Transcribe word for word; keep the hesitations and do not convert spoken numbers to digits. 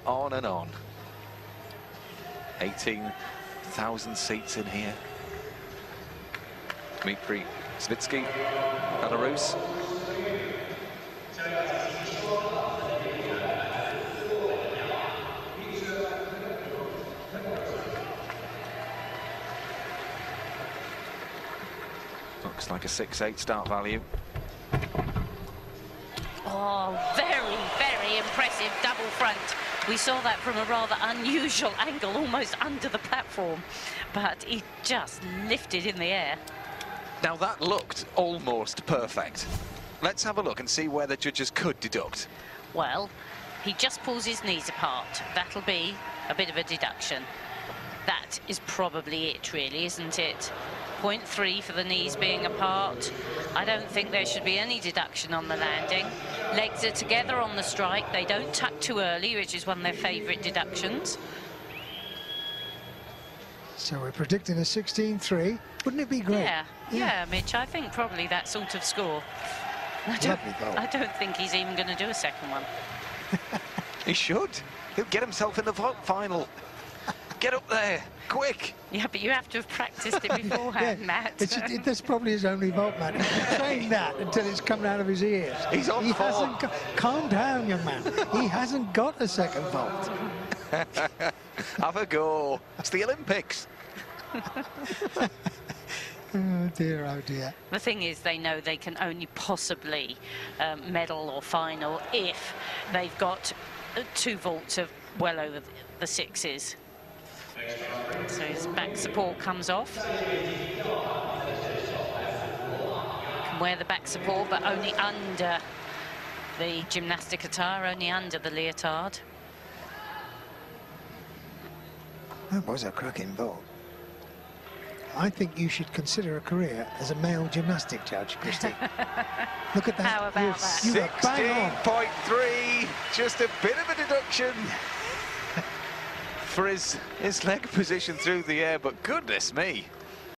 on and on. eighteen thousand seats in here. Dmitry Savitsky, Belarus. Looks like a six eight start value. Oh, very, very impressive double front. We saw that from a rather unusual angle, almost under the platform, but he just lifted in the air. Now that looked almost perfect. Let's have a look and see where the judges could deduct. Well, he just pulls his knees apart. That'll be a bit of a deduction. That is probably it, really, isn't it? point three for the knees being apart. I don't think there should be any deduction on the landing. Legs are together on the strike. They don't tuck too early, which is one of their favourite deductions. So we're predicting a sixteen three. Wouldn't it be great? Yeah, yeah, yeah, Mitch, I think probably that sort of score. I don't, I don't think he's even going to do a second one. He should. He'll get himself in the vault final. Get up there, quick. Yeah, but you have to have practiced it beforehand, yeah, Matt. It's, it, that's probably his only vault, Matt. He's trained that until it's coming out of his ears. He's on he form. hasn't got, Calm down, young man. He hasn't got a second vault. Have a go. It's the Olympics. Oh dear, oh dear. The thing is, they know they can only possibly um, medal or final if they've got uh, two vaults of well over the sixes. So his back support comes off. Can wear the back support, but only under the gymnastic attire, only under the leotard. That was a cracking vault. I think you should consider a career as a male gymnastic judge, Christy. Look at that. How about You're, that? You are bang sixteen point three, just a bit of a deduction for his, his leg position through the air, but goodness me.